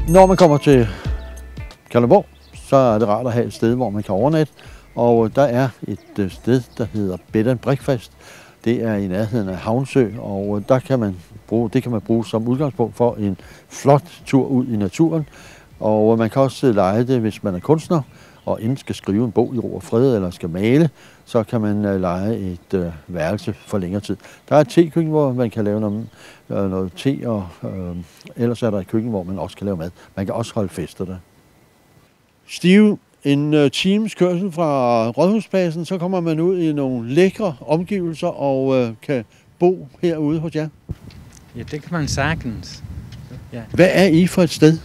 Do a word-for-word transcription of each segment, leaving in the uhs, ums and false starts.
Når man kommer til Kalundborg, så er det rart at have et sted, hvor man kan overnatte. Og der er et sted, der hedder Bed and Breakfast. Det er i nærheden af Havnsø, og der kan man bruge, det kan man bruge som udgangspunkt for en flot tur ud i naturen. Og man kan også leje det, hvis man er kunstner, og enten skal skrive en bog i ro og fred, eller skal male, så kan man leje et øh, værelse for længere tid. Der er et tekøkken, hvor man kan lave noget, øh, noget te, og øh, ellers er der et køkken, hvor man også kan lave mad. Man kan også holde fester der. Steve, en øh, times kørsel fra Rådhuspladsen, så kommer man ud i nogle lækre omgivelser og øh, kan bo herude hos jer. Ja, det kan man sagtens. Ja. Hvad er I for et sted?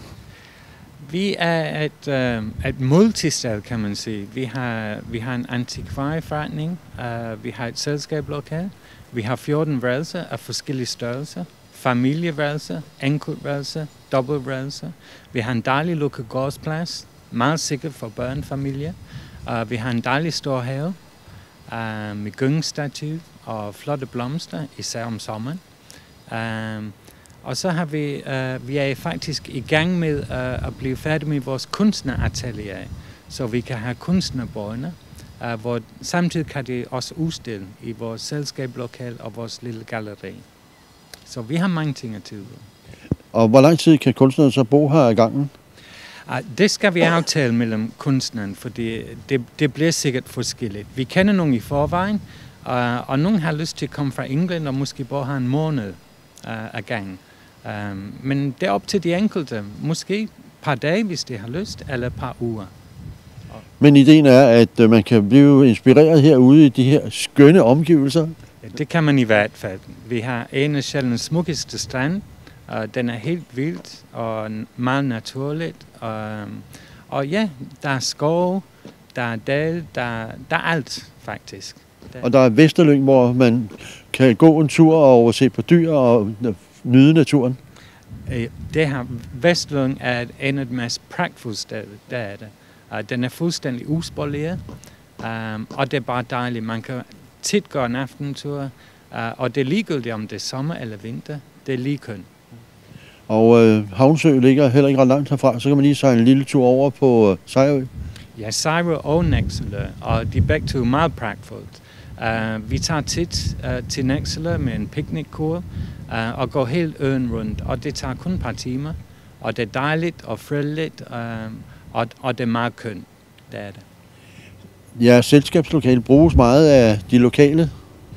Vi er et, øh, et multisted, kan man sige. Vi har, vi har en antikvarieforretning, uh, vi har et selskabslokale, vi har fjorten værelser af forskellige størrelser, familieværelser, enkeltværelser, dobbeltværelser. Vi har en dejlig lukket gårdsplads, meget sikkert for børnefamilier. Uh, vi har en dejlig stor have uh, med gyngestativ og flotte blomster, især om sommeren. Uh, Og så har vi, uh, vi er faktisk i gang med uh, at blive færdige med vores kunstneratelier, så vi kan have kunstnerbøjner, uh, hvor samtidig kan de også udstille i vores selskabslokal og vores lille galleri. Så vi har mange ting at tilbyde. Og hvor lang tid kan kunstneren så bo her i gangen? Uh, det skal vi aftale mellem kunstneren, for det, det, det bliver sikkert forskelligt. Vi kender nogen i forvejen, uh, og nogen har lyst til at komme fra England og måske bare have en måned uh, ad gangen. Um, men det er op til de enkelte. Måske et par dage, hvis de har lyst, eller et par uger. Men ideen er, at man kan blive inspireret herude i de her skønne omgivelser? Ja, det kan man i hvert fald. Vi har en af Sjællands smukkeste strand. Uh, den er helt vildt og meget naturligt. Um, og ja, der er skov, der er dal, der, der er alt faktisk. Der... Og der er Vesterlyng, hvor man kan gå en tur og se på dyr og nyde naturen? Det her Vesterlyng er en af de mest pragtfulde steder, der er det. Den er fuldstændig uspoleret, um, og det er bare dejligt. Man kan tit gå en aftentur, uh, og det er ligegyldigt om det er sommer eller vinter. Det er lige køn. Og øh, Havnsø ligger heller ikke ret langt herfra, så kan man lige sejle en lille tur over på øh, Sejrø. Ja, Sejrø og Nexø, og de er begge to meget pragtfuldt. Uh, vi tager tit uh, til Nexø med en picnickur, Uh, og går helt øen rundt, og det tager kun et par timer, og det er dejligt og fredeligt, uh, og, og det er meget kønt, det er det. Ja, selskabslokale bruges meget af de lokale?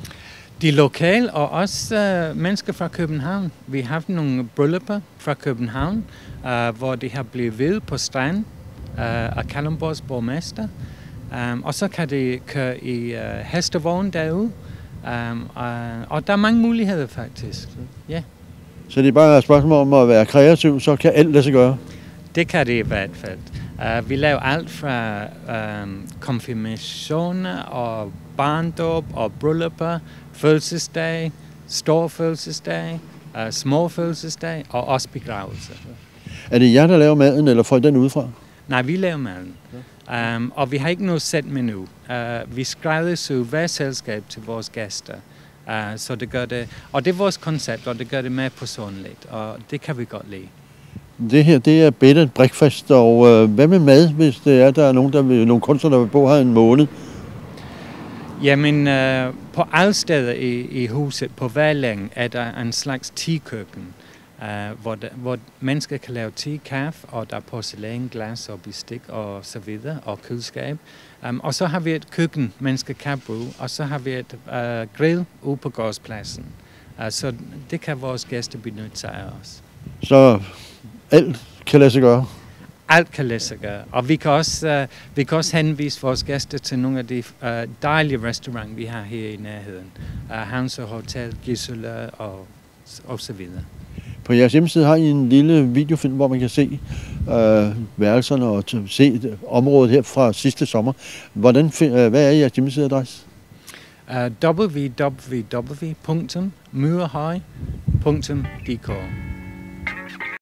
De lokale, og også uh, mennesker fra København. Vi har haft nogle bryllupper fra København, uh, hvor de har blevet ved på strand uh, af Kalundborgs borgmester, um, og så kan de køre i uh, hestevogn derude. Um, uh, og der er mange muligheder faktisk. Yeah. Så det er bare et spørgsmål om at være kreativ, så kan alt lade sig gøre? Det kan det i hvert fald. Uh, vi laver alt fra um, konfirmationer og barndåb og bryllupper, fødselsdag, stor fødselsdag, uh, små fødselsdag og også begravelser. Er det jer, der laver maden, eller får I den udefra? Nej, vi laver maden. Um, og vi har ikke noget sæt menu. Uh, vi skræddersyr hver selskab til vores gæster. Uh, så det gør det, og det er vores koncept, og det gør det mere personligt, og det kan vi godt lide. Det her, det er Bed and Breakfast, og uh, hvad med mad, hvis det er, der er nogen, der vil, nogle kunstnere, der vil bo her en måned? Jamen, uh, på alle steder i, i huset, på hver længe, er der en slags tekøkken. Uh, hvor, der, hvor mennesker kan lave te, kaffe, og der er porcelæn, glas og bestik og så videre, og køleskab. Um, og så har vi et køkken, mennesker kan bruge, og så har vi et uh, grill ude på gårdspladsen. Uh, så det kan vores gæster benytte sig af os. Så alt kan lade sig gøre? Alt kan lade sig gøre, og vi kan også, uh, vi kan også henvise vores gæster til nogle af de uh, dejlige restauranter, vi har her i nærheden. Uh, Havnsø Hotel, Gisela og, og så videre. På jeres hjemmeside har I en lille videofilm, hvor man kan se øh, værelserne og se området her fra sidste sommer. Hvordan, øh, hvad er jeres hjemmesideadresse? Uh, w w w punktum myrehøj punktum d k